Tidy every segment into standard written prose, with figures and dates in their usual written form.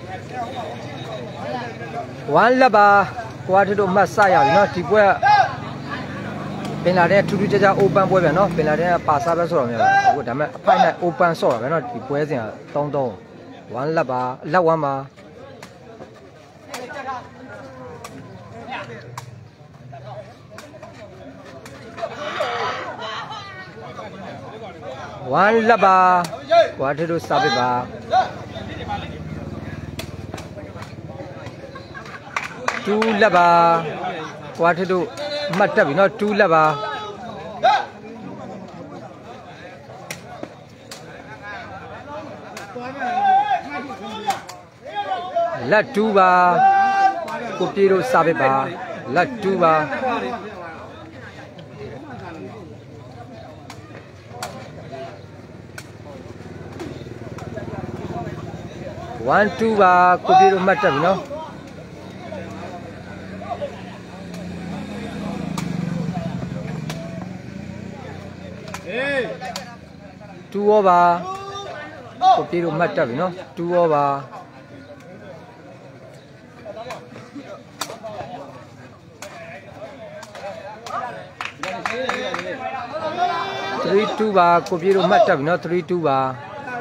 One laba, quarter to Masaya, not Tipua Penade to do open weather, no Penade Passabas or would have find open soil, not Tipuazia, Tondo. One laba, Lawama. One laba, quarter to Sabiba. Two laba, quarter to Matabi, not two laba. Latuba, Kupiro Sabiba, Latuba. One, two, Kupiro Matabi, no? Two over, Kupiro Matabi, no? Two over. Three two bar, Kupiro Matabi, no? Three two bar.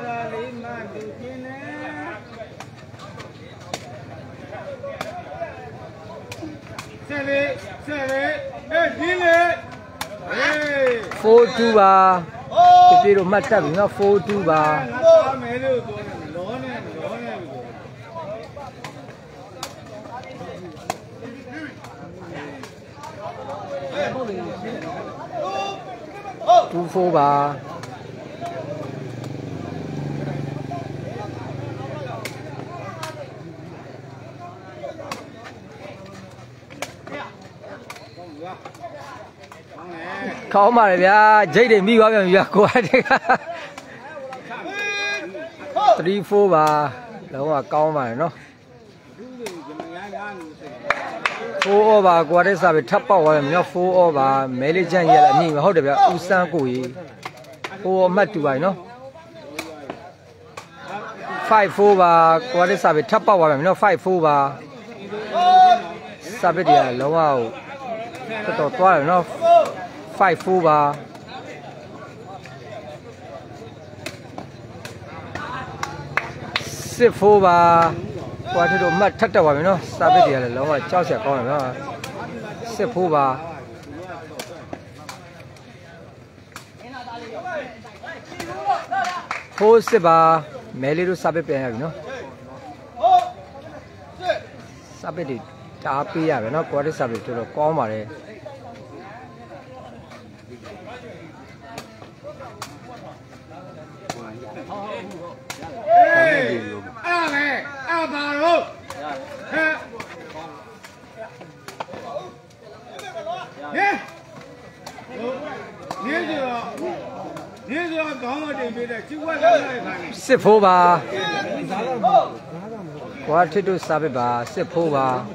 Four two bar, Kupiro Matabi, no? Four two bar. Two four bar. Khó mà này bia dây để mi vào bia quá đấy. Three four bar, đúng là cao mà nó. Four over qua đấy sao bị thấp bao rồi nó four over mấy lấy chân vậy là nhìn màဟုတ်တယ်ဗျဦးစန်းကိုကြီး four မှတ်တူပါနော် five four ပါqua đấy sao bị thấp bao rồi nó five four ပါsao bị đi àလုံးဝတော်သွားတယ်နော် five four ပါ six four ပါ qua thì đồ mất thắt đầu vào nó sao biết gì là nó mà cho trẻ con nó xếp phu vào phu xếp vào mấy lít sao biết bèn nó sao biết đi trả pi à nó qua đấy sao biết cho nó có mà đấy xếp phu vào qua thì tôi sao biết bà xếp phu vào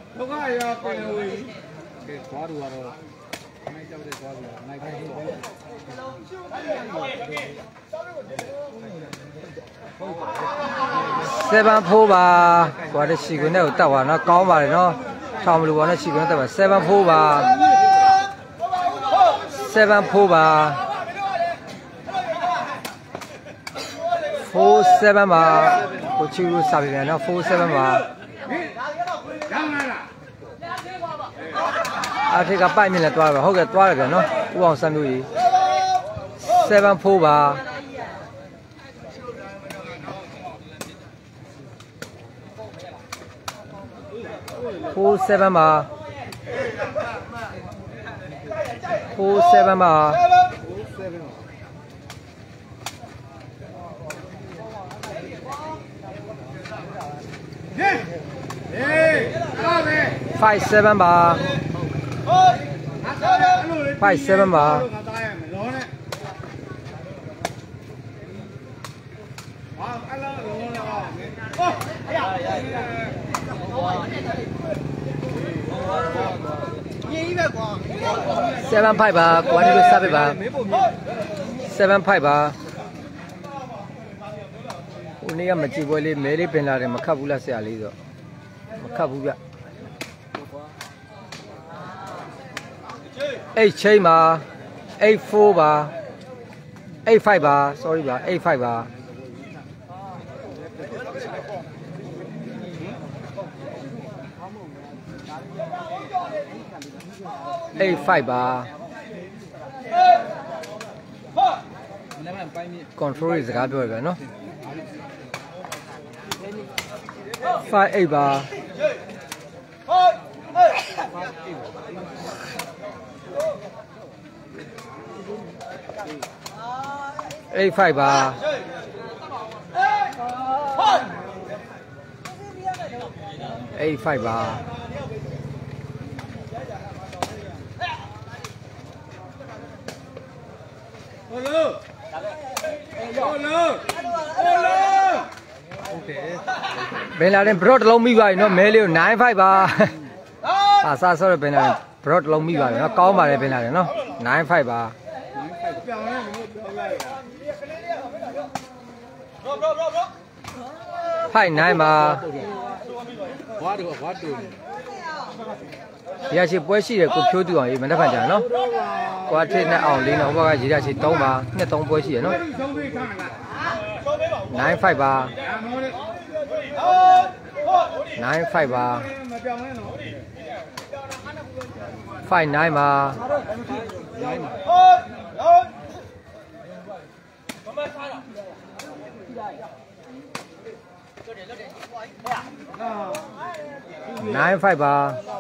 seven phu vào qua đây xí cái này tao vào nó có mà nó thòng lúa nó xí cái nó tao vào seven phu vào seven phu vào four seven mà cô chú sao biết nó four seven mà à thì cái bài mình là toa rồi, hôm cái toa rồi nó uống xong rồi seven four mà four seven mà four seven mà five seven mà five seven mà seven five ba, qua đi được ba, seven five ba, နေ့ကမကြည့်ပွဲလေးမဲလေးပင်လာတယ်မခတ်ဘူးလားဆရာလေးဆိုမခတ်ဘူးဗျ8 chain ပါ84ပါ85ပါ sorry ပါ85ပါ85ပါ control စကားပြောရပြန်နော်58ပါ85ပါ85ပါဘယ်လာရင်ဘရော့တစ်လုံးမိပါပြီနော်မဲလေးကို95ပါအာစားဆော့ရဘယ်လာရင်ဘရော့တစ်လုံးမိပါပြီနော်ကောင်းပါတယ်ဘယ်လာရင်နော်95ပါ59ပါဝါတူရရှိပွဲရှိတယ်ကိုဖြိုးတူအောင်ရေးမနေ့ကကြာနော်ကွာထစ်နဲ့အောင်လေးနော်ဘက်ကရေးရရှိ3ပါနှစ်3ပွဲရှိရနော်95ပါ95ပါ59ပါ95ပါ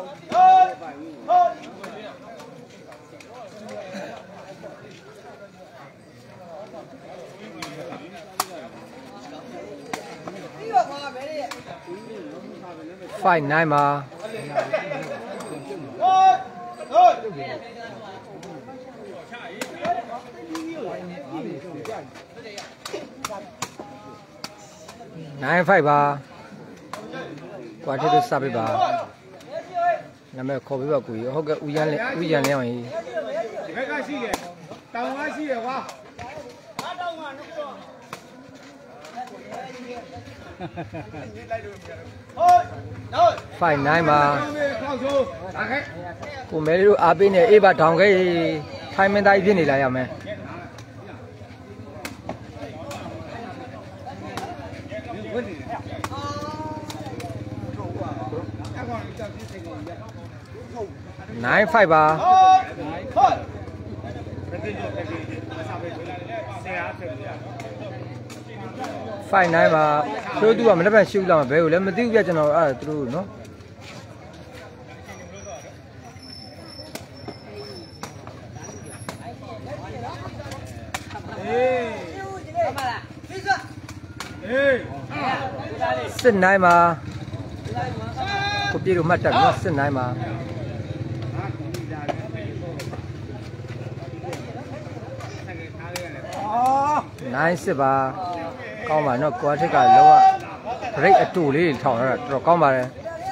59ပါ95ပါကွာထစ်တို့စပ်ပေးပါနာမည်ခေါ်ပေးပါကိုကြီးဟုတ်ကဲ့ဦးရန်လဲအောင်ကြီးဒီဘက်ကရှိတယ်တောင်ကရှိတယ်ကွာတောင်ကနှုတ်တော့59ပါကိုမဲလေးတို့အားပေးနေအေးပါထောင်ခဲ့ထိုင်းမင်းသားကြီးဖြစ်နေလာရမယ်95ပါ59ပါတို့သူကမနေ့ကရှုလာမှာဘယ်ကိုလဲမသိဘူးပြကျွန်တော်အဲ့ဒါသူတို့နော်စစ်နိုင်ပါကိုပြေတို့မှတ်တက်နော်စစ်နိုင်ပါနိုင်စစ်ပါကောင်းပါနော်ကွာထစ်ကလောက break အတူလေးထောင်ရတာတော်ကောင်းပါတယ်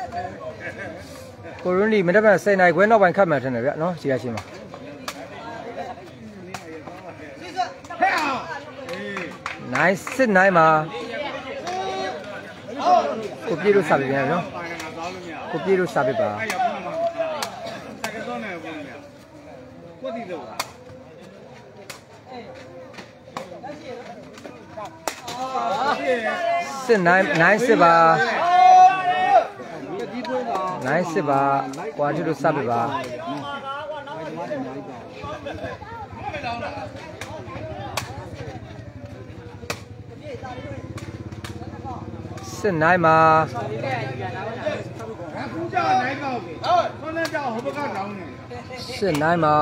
ကိုရွန်းဒီမနေ့က10နိုင်ခွဲနောက်ပိုင်းခတ်မှန်ထင်တယ်ဗျနော်ခြေရချင်းပါနိုင်စစ်နိုင်ပါကိုပြေတို့စာပြပြန်နော်ကိုပြေတို့စာပြပါစစ်နိုင်စစ်ပါနိုင်စစ်ပါကွာထစ်တို့စပ်ပြပါစစ်နိုင်ပါစစ်နိုင်ပါ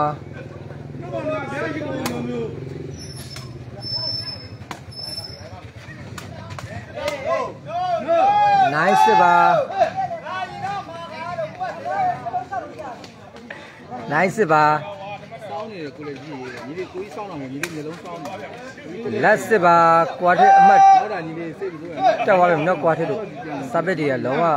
နိုင်စစ်ပါနိုင်စစ်ပါစောင်းနေတယ်ကိုလေးကြီးညီလေးကိုကြီးစောင်းတော့ညီလေးမျိုးလုံးစောင်းတယ်လက်စစ်ပါကွာထစ်အမှတ်ဟုတ်တာညီလေးစိတ်ပြီးတော့တက်သွားပြီနော်ကွာထစ်တို့စပက်တွေကလုံးဝ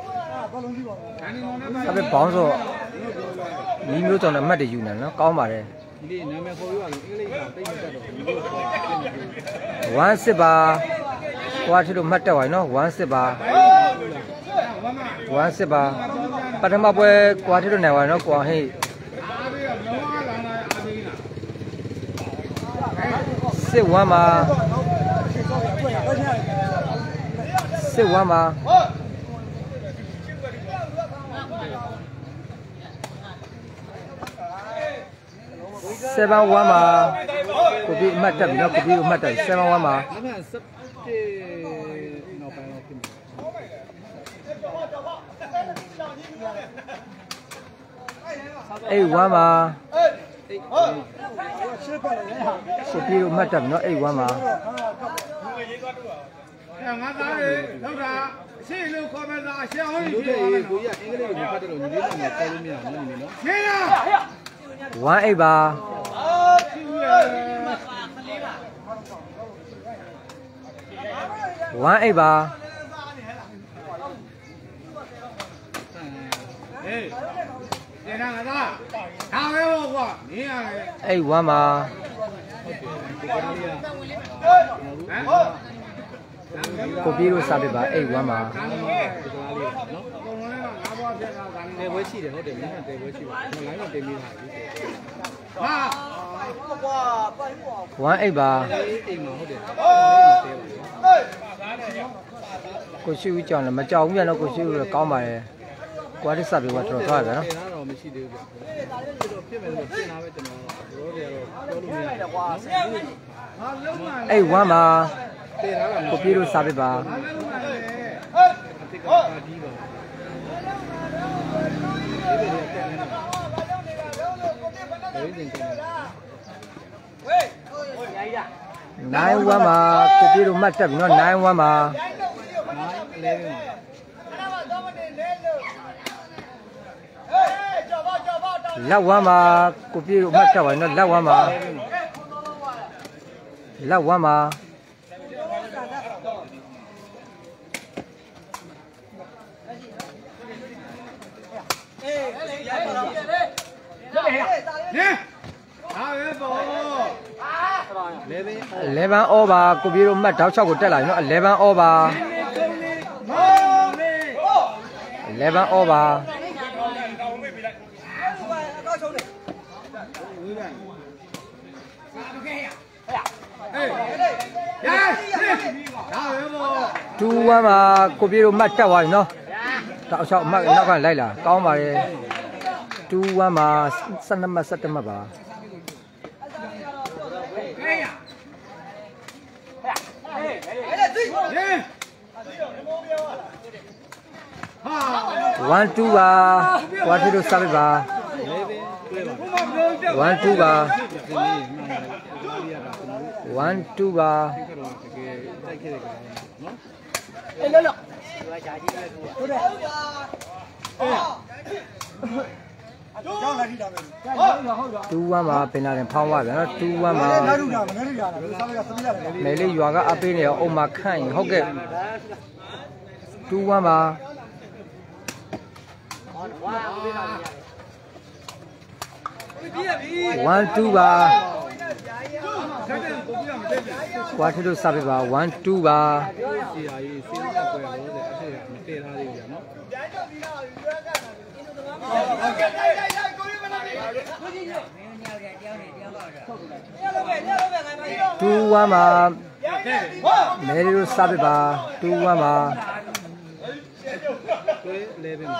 စပက်ဘောင်းဆိုညီမျိုးကြောင့်အမှတ်တွေယူနေနော်ကောင်းပါတယ်ညီလေးနာမည်ခေါ်ပြပါလို့အင်္ဂလိပ်စာတိတ်မတက်တော့1စစ်ပါကွာထီတို့မှတ်တက်သွားပြီနော်1-6ပါ1-6ပါပထမပွဲကွာထီတို့နိုင်သွားနော်ကွာဟိ6-1ပါ6-1ပါ7-1ပါကိုပြီးအမှတ်တက်ပြီနော်ကိုပြီးကိုမှတ်တက်7-1ပါ8-1ပါကိုပြီးကိုမှတ်တက်ပြီနော်8-1ပါငါသားရေလောက်တာရှင်းလို့ခေါ်မဲ့သားရှင်းအောင်လို့ကိုကြီးကအင်္ဂလိပ်ကိုဖတ်တယ်လို့ညီလေးကပြောလို့မရဘူးနော်ရှင်းရ 1-8ပါ1-8ပါဟေးကျန်တာငါသားဒါပဲပေါ့ကွာမင်းရတယ် 8-1ပါကိုပြေလို့စားပြပါ8-1ပါတယ်ပွဲရှိတယ်ဟုတ်တယ်မင်းကတယ်ပွဲရှိပါမလိုင်းတော့တင်ပေးတာဟာ 1-8ပါအိမ်မှာဟုတ်တယ်ကိုရှိဦးကြောင်လည်းမကြောက်ဘူးပြန်တော့ကိုရှိဦးလည်းကောင်းပါတယ်ကွာတစ်စပ်ပြီးတော့တော်သွားတယ်နော်တယ်တော့မရှိသေးဘူးဗျတော့ဖြစ်မယ်လို့ပြင်လာပဲကျွန်တော်တို့တွေကတော့ပြောလို့မရဘူးကွာဟာလုံးဝ 8-1ပါတင်လာတာကိုပြေလို့စားပြပါဟာလုံးဝအတိတ်ကပါဒီပါ 9-1ပါကိုပြေလို့မှတ်တက်ပြီနော်9-1ပါလက်1ပါကိုပြေလို့မှတ်တက်ပါနော်လက်1ပါလက်1ပါ11 over ကိုပြေတို့မှတ်တောက်6ကိုတက်လာပြီနော်11 over 11 over 2-1ပါကိုပြေတို့မှတ်တက်သွားပြီနော်တောက်6မှတ်နောက်ကလိုက်လာကောင်းပါရဲ့2-1ပါ12မှတ်17မှတ်ပါ1-2ပါကွာထီတို့စားပြပါ1-2ပါ1-2ပါအေးလောလောဟုတ်တယ် 2-1ပါပင်လာတယ်ဖောင်းသွားပြန်နော်2-1ပါမယ်လေးရွာကအပေးနေရောအုံမခန့်ရင်ဟုတ်ကဲ့2-1ပါ1-2ပါကွာထီတို့စားပြပါ1-2ပါစီယာကြီးစီးရပွဲလို့တဲ့အထက်ကမတည်ထားသေးဘူးဗျာနော် 2-1ပါမယ်လေးတို့စားပြပါ2-1ပါကို11ပါ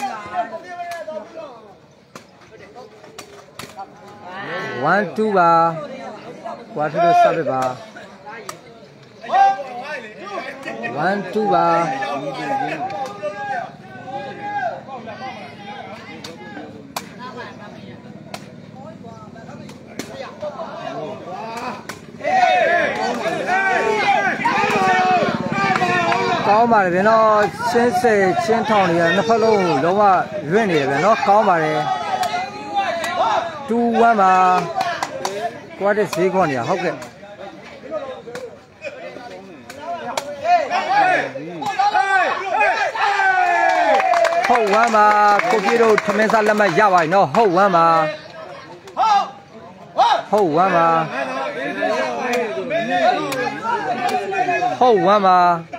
1-2ပါကွာထီတို့စားပြပါ1-2ပါကောင်းပါတယ်ဗျနော်ချင်းစဲချင်းထောင်တွေကနှစ်ဖက်လုံးလုံးဝရွင့်နေတယ်ဗျနော်ကောင်းပါတယ်2-1ပါကွာတဲ့ဈေးခွန်နေရဟုတ်ကဲ့ဟုတ်1ပါကိုပြေတို့ထမင်းစားလက်မှတ်ရပါပြီနော်ဟုတ်1ပါဟုတ်1ပါဟုတ်ဝမ်းပါ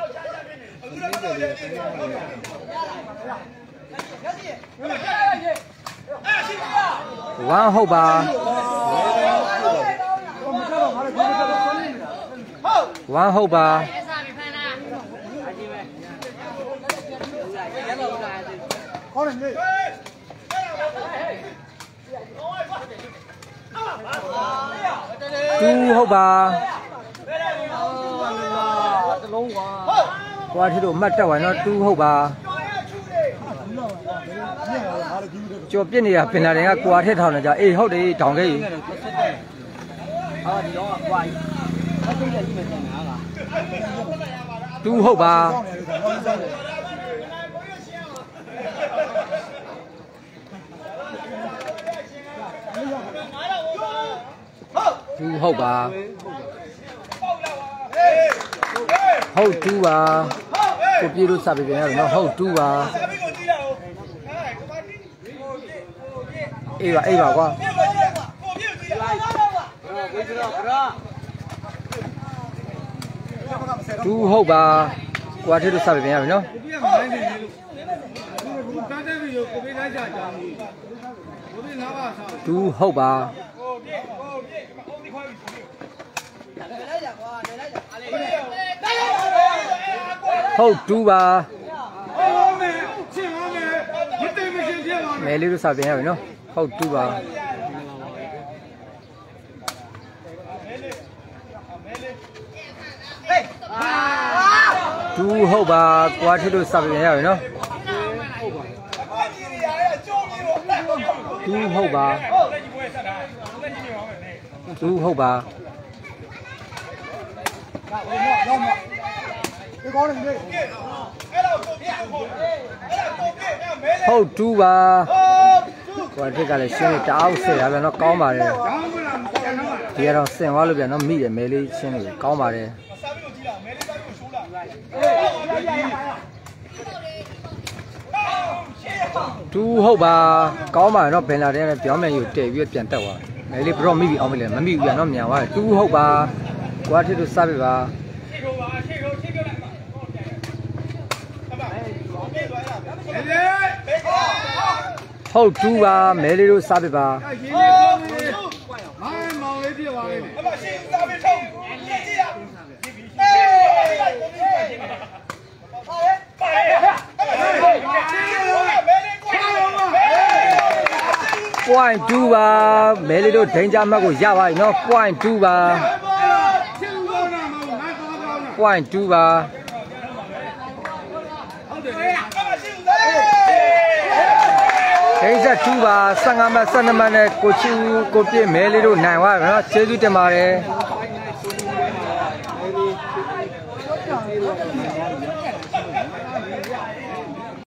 ဝမ်းဟုတ်ပါဝမ်းဟုတ်ပါတူဟုတ်ပါကွာထီတို့မှတ်တက်သွားနော်တူဟုတ်ပါကြော်ပြစ်နေတာပင်လာတယ်ကကွာထက်ထောင်နေကြအေးဟုတ်တယ်ထောင်ခဲ့ကြီးဒီတော့ကွာတူဟုတ်ပါတူဟုတ်ပါဟုတ်တူပါကိုပြေလို့စပ်ပြန်ရတယ်နော်ဟုတ်တူပါအေးပါကွာတူဟုတ်ပါကွာထည့်လို့စပ်ပြန်ရတယ်နော်တူဟုတ်ပါဟုတ်တူပါမဲလေးလို့စပြန်ရပြီနော်ဟုတ်တူပါတူဟုတ်ပါကွာထည့်လို့စပြန်ရပြီနော်တူဟုတ်ပါတူဟုတ်ပါဟုတ်တူပါကွာထက်ကလည်းရှင်းတအားဆင်ရပြန်တော့ကောင်းပါတယ်ဒီကတော့ဆင်သွားလို့ပြန်တော့မိတယ်မဲလေးရှင်းလို့ကောင်းပါတယ်တူဟုတ်ပါကောင်းပါတယ်တော့ဘင်လာတဲ့နဲ့ပြောင်းမယ်ယူတည်ပြီးပြန်တက်သွားမဲလေးဘရော့မိပြီးအောင်မလဲမမိဘူးပြန်တော့မြန်သွားတယ်တူဟုတ်ပါကွာထက်တို့စပ်ပြပါဟုတ်တူပါမဲလေးတို့စားပြပါမောင်လေးပြပါလိမ့်မယ်အမရှင်စားပြထုံးကြည့်ရpoint 2ပါမဲလေးတို့ဒိန်ကြမှတ်ကိုရပါပြီနော် point 2ပါ point 2ပါဒိန်ဆက်2ပါ15မှတ်12မှတ်နဲ့ကိုချူကိုပြည့်မဲလေးတို့နိုင်သွားပြီနော်ကျေးဇူးတင်ပါတယ်